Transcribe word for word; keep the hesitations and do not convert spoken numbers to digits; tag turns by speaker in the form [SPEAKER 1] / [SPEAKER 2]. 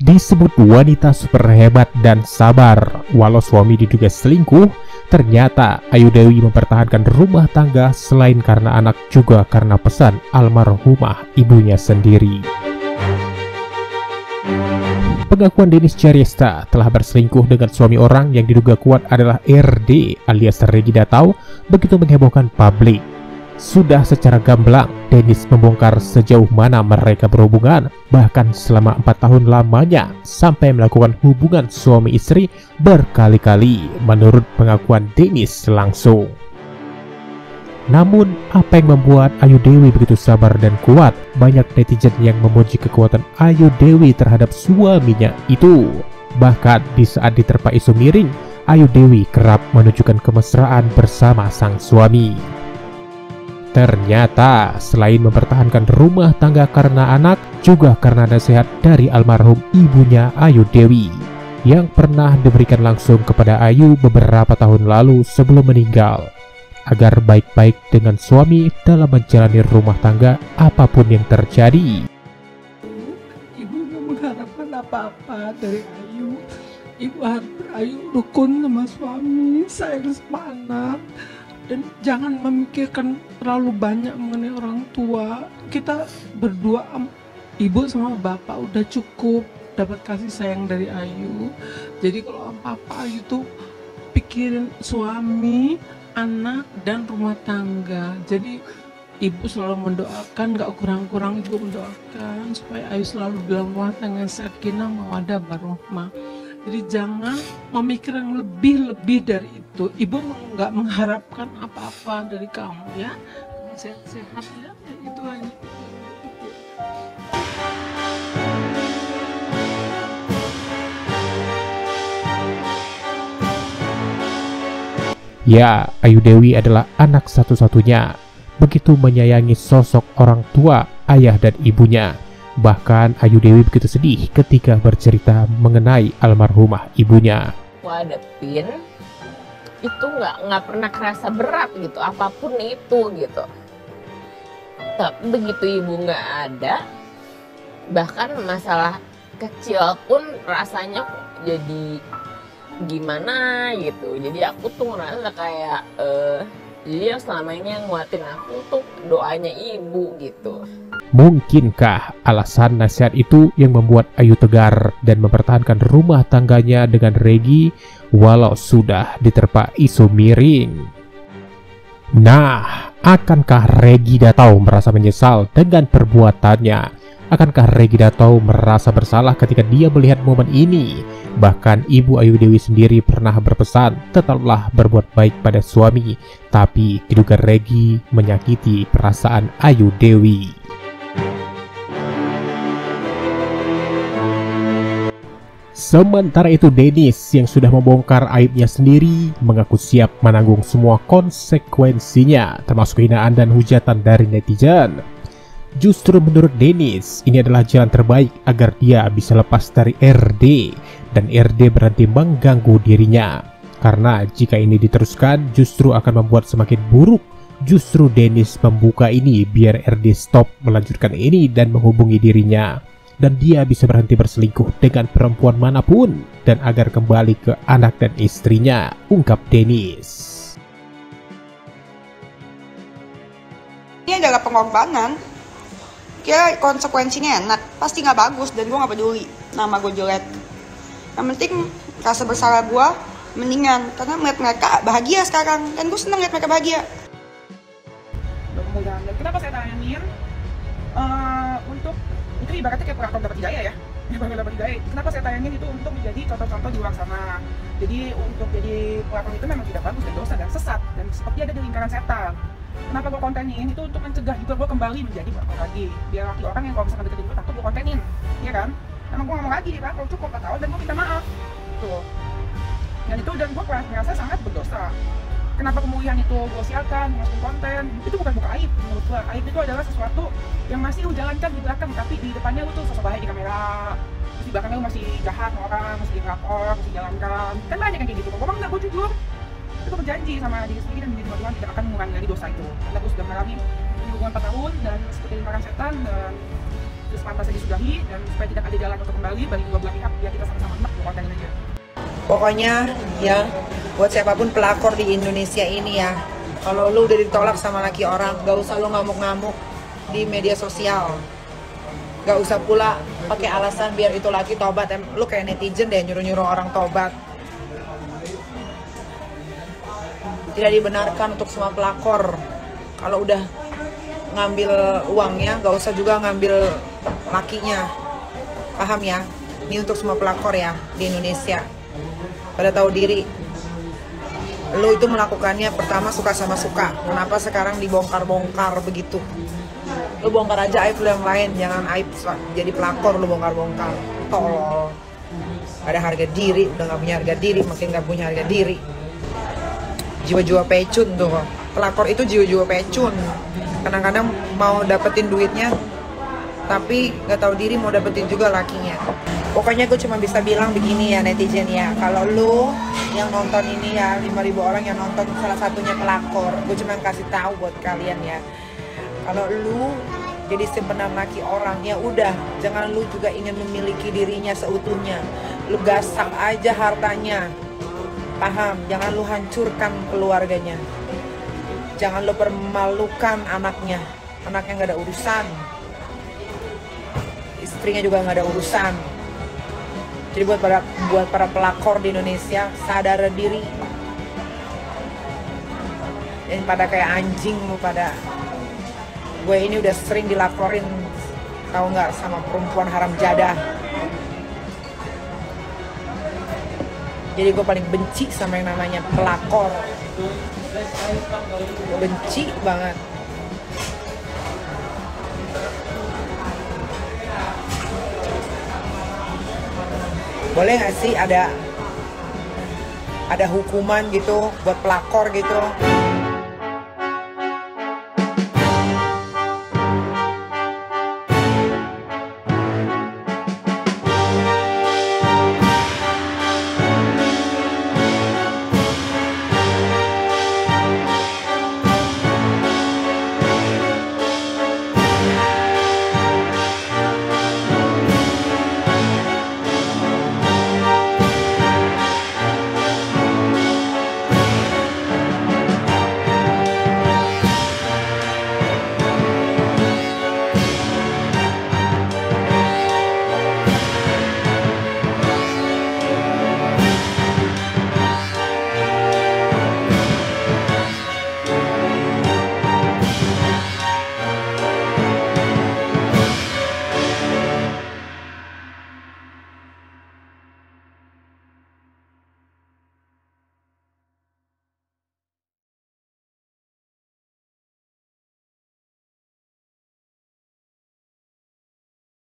[SPEAKER 1] Disebut wanita super hebat dan sabar, walau suami diduga selingkuh, ternyata Ayu Dewi mempertahankan rumah tangga selain karena anak juga karena pesan almarhumah ibunya sendiri. Pengakuan Dennis Charesta telah berselingkuh dengan suami orang yang diduga kuat adalah R D alias Regi Datau begitu menghebohkan publik. Sudah secara gamblang, Dennis membongkar sejauh mana mereka berhubungan, bahkan selama empat tahun lamanya, sampai melakukan hubungan suami istri berkali-kali menurut pengakuan Dennis langsung. Namun, apa yang membuat Ayu Dewi begitu sabar dan kuat? Banyak netizen yang memuji kekuatan Ayu Dewi terhadap suaminya itu. Bahkan di saat diterpa isu miring, Ayu Dewi kerap menunjukkan kemesraan bersama sang suami. Ternyata, selain mempertahankan rumah tangga karena anak, juga karena nasihat dari almarhum ibunya Ayu Dewi, yang pernah diberikan langsung kepada Ayu beberapa tahun lalu sebelum meninggal, agar baik-baik dengan suami dalam menjalani rumah tangga apapun yang terjadi.
[SPEAKER 2] Ibu gak mengharapkan apa-apa dari Ayu. Ibu harap Ayu rukun sama suami, sayang sama anak. Dan jangan memikirkan terlalu banyak mengenai orang tua. Kita berdua, ibu sama bapak udah cukup dapat kasih sayang dari Ayu. Jadi kalau apa-apa Ayu tuh pikirin suami, anak, dan rumah tangga. Jadi ibu selalu mendoakan, gak kurang-kurang ibu mendoakan supaya Ayu selalu dalam rumah tangga sakinah mawaddah warahmah. Jadi jangan memikirkan lebih-lebih dari itu. Ibu nggak mengharapkan apa-apa dari kamu ya. Sehat-sehat ya, itu aja.
[SPEAKER 1] Ya, Ayu Dewi adalah anak satu-satunya. Begitu menyayangi sosok orang tua, ayah dan ibunya. Bahkan Ayu Dewi begitu sedih ketika bercerita mengenai almarhumah ibunya.
[SPEAKER 3] Aku hadapin itu nggak nggak pernah kerasa berat gitu, apapun itu gitu. Tapi begitu ibu nggak ada, bahkan masalah kecil pun rasanya jadi gimana gitu. Jadi aku tuh ngerasa kayak uh, jadi yang selama ini yang nguatin aku tuh doanya ibu gitu.
[SPEAKER 1] Mungkinkah alasan nasihat itu yang membuat Ayu tegar dan mempertahankan rumah tangganya dengan Regi walau sudah diterpa isu miring? Nah, akankah Regi Datau merasa menyesal dengan perbuatannya? Akankah Regi Datau merasa bersalah ketika dia melihat momen ini? Bahkan ibu Ayu Dewi sendiri pernah berpesan tetaplah berbuat baik pada suami, tapi diduga Regi menyakiti perasaan Ayu Dewi. Sementara itu Dennis yang sudah membongkar aibnya sendiri mengaku siap menanggung semua konsekuensinya termasuk hinaan dan hujatan dari netizen. Justru menurut Dennis ini adalah jalan terbaik agar dia bisa lepas dari R D dan R D berhenti mengganggu dirinya. Karena jika ini diteruskan justru akan membuat semakin buruk. Justru Dennis membuka ini biar R D stop melanjutkan ini dan menghubungi dirinya. Dan dia bisa berhenti berselingkuh dengan perempuan manapun dan agar kembali ke anak dan istrinya, ungkap Dennis.
[SPEAKER 4] Ini adalah pengorbanan. Kira konsekuensinya enak, pasti nggak bagus dan gue nggak peduli nama gue jelek. Yang penting rasa bersalah gue mendingan karena melihat mereka bahagia sekarang dan gue senang lihat mereka bahagia.
[SPEAKER 5] Kenapa saya tanyain uh, untuk itu ibaratnya kayak platform dapat hidayah ya, platform dapat hidayah. Kenapa saya tayangin itu untuk menjadi contoh-contoh di luar sana. Jadi untuk jadi platform itu memang tidak bagus dan dosa dan sesat dan seperti ada di lingkaran setan. Kenapa gue kontenin itu untuk mencegah juga gue kembali menjadi platform lagi. Biar laki orang yang kalau misalkan deketin gue takut gue kontenin, ya kan? Karena gue ngomong lagi di platform cukup empat tahun dan gue minta maaf, tuh. Dan itu dan gue merasa sangat berdosa. Kenapa kemudian itu gue siarkan, masukin konten, itu bukan buka aib menurut gue. Aib itu adalah sesuatu yang masih lu jalankan di belakang, tapi di depannya lu tuh sosok baik di kamera, terus di belakangnya lu masih jahat sama orang, masih ngelapor, masih jalankan. Kan banyak yang kayak gitu. Gue enggak, gue jujur. Itu berjanji sama diri sendiri dan diri Tuhan tidak akan mengulangi lagi dosa itu. Karena gue sudah mengalami hubungan empat tahun dan seperti lingkaran setan dan itu sepantasnya disudahi, dan supaya tidak ada jalan untuk kembali bagi dua belah pihak, biar kita sama-sama enak kontenin aja.
[SPEAKER 6] Pokoknya ya, buat siapapun pelakor di Indonesia ini ya, kalau lu udah ditolak sama laki orang, gak usah lu ngamuk-ngamuk di media sosial. Gak usah pula pakai alasan biar itu laki tobat. Lu kayak netizen deh, nyuruh-nyuruh orang tobat. Tidak dibenarkan untuk semua pelakor. Kalau udah ngambil uangnya, gak usah juga ngambil lakinya. Paham ya? Ini untuk semua pelakor ya di Indonesia. Pada tahu diri. Lu itu melakukannya pertama suka sama suka. Kenapa sekarang dibongkar-bongkar begitu? Lu bongkar aja aib lu yang lain, jangan aib jadi pelakor lu bongkar-bongkar. Tolol. Ada harga diri, udah gak punya harga diri, makin gak punya harga diri. Jiwa-jiwa pecun tuh. Pelakor itu jiwa-jiwa pecun. Kadang-kadang mau dapetin duitnya, tapi gak tahu diri mau dapetin juga lakinya. Pokoknya gue cuma bisa bilang begini ya netizen ya, kalau lu yang nonton ini ya, lima ribu orang yang nonton salah satunya pelakor, gue cuma kasih tahu buat kalian ya, kalau lu jadi simpenan laki orang, ya udah, jangan lu juga ingin memiliki dirinya seutuhnya. Lu gasak aja hartanya, paham? Jangan lu hancurkan keluarganya, jangan lu permalukan anaknya. Anaknya gak ada urusan, istrinya juga gak ada urusan. Jadi buat para buat para pelakor di Indonesia, sadar diri. Dan pada kayak anjing lu pada. Gue ini udah sering dilaporin, tahu nggak, sama perempuan haram jadah. Jadi gue paling benci sama yang namanya pelakor. Gue benci banget. Boleh nggak sih ada ada hukuman gitu buat pelakor gitu?